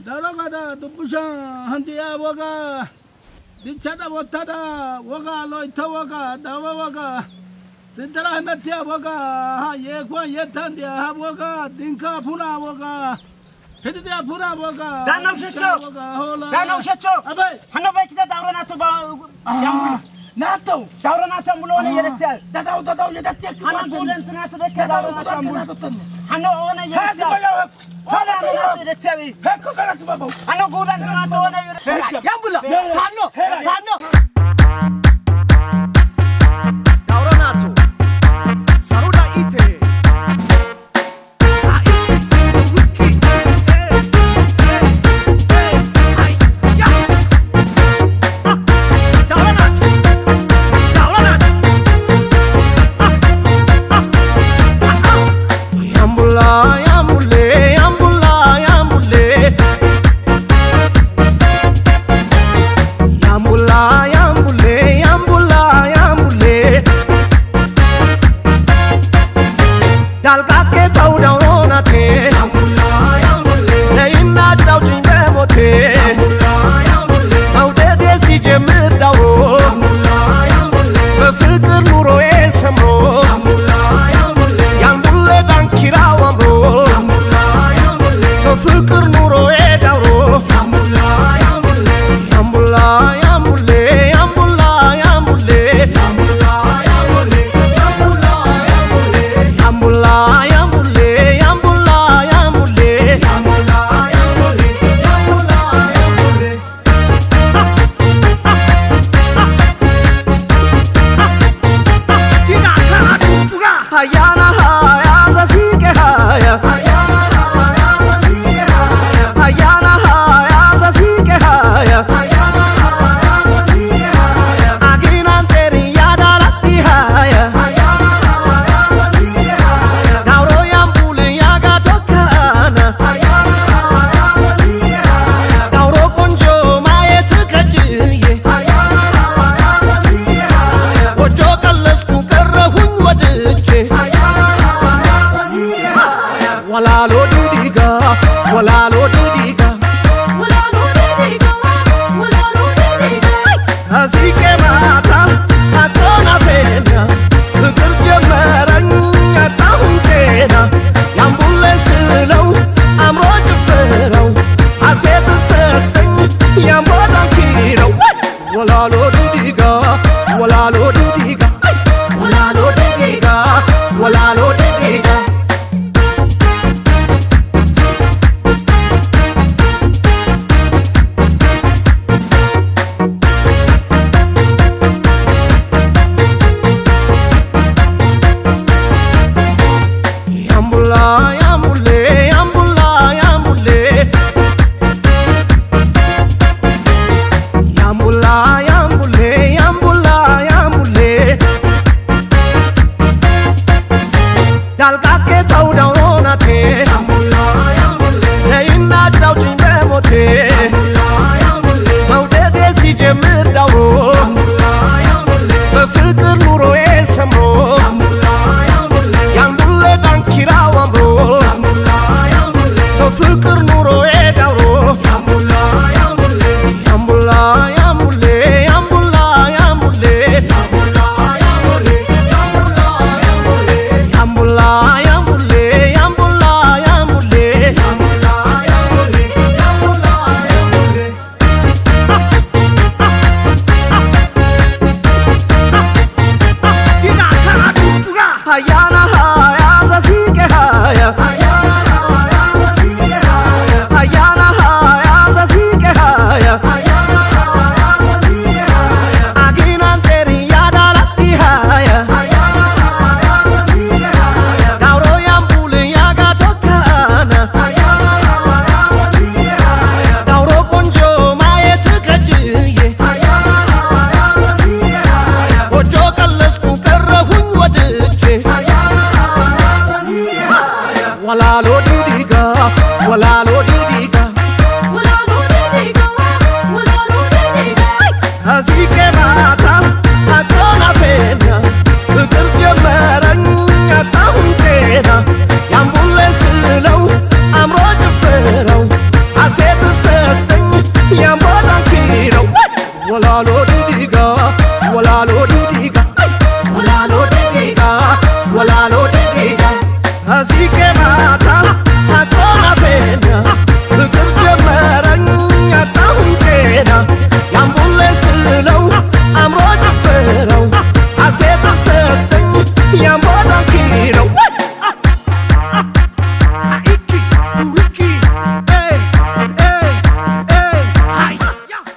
다로가다 두부샤 한디야 워가 디차다 못하다 워가 로이터 워가 나와 워가 센터라 하메티야 워가 예과 예탄디야 워가 딩카 푸나 워가 헤드디야 푸나 워가 다나 ሸቾ አበይ ሀኖ በይታ ዳውራናቶ ናቶ ዳውራናቶ ሙሎኔ የደተል ዳዳው የደተል ሀኖ ጉለንትናቶ ደከ ዳውራናቶ ሀኖ ኦነ የደተል ሆላ ነው የደተል ሄኮ ከራስ ባባው ሀኖ ጉለንትናቶ ኦነ የደተል ያምቡላ ሀኖ ዳውራናቶ ሳሩዳ ኢቴ monkey.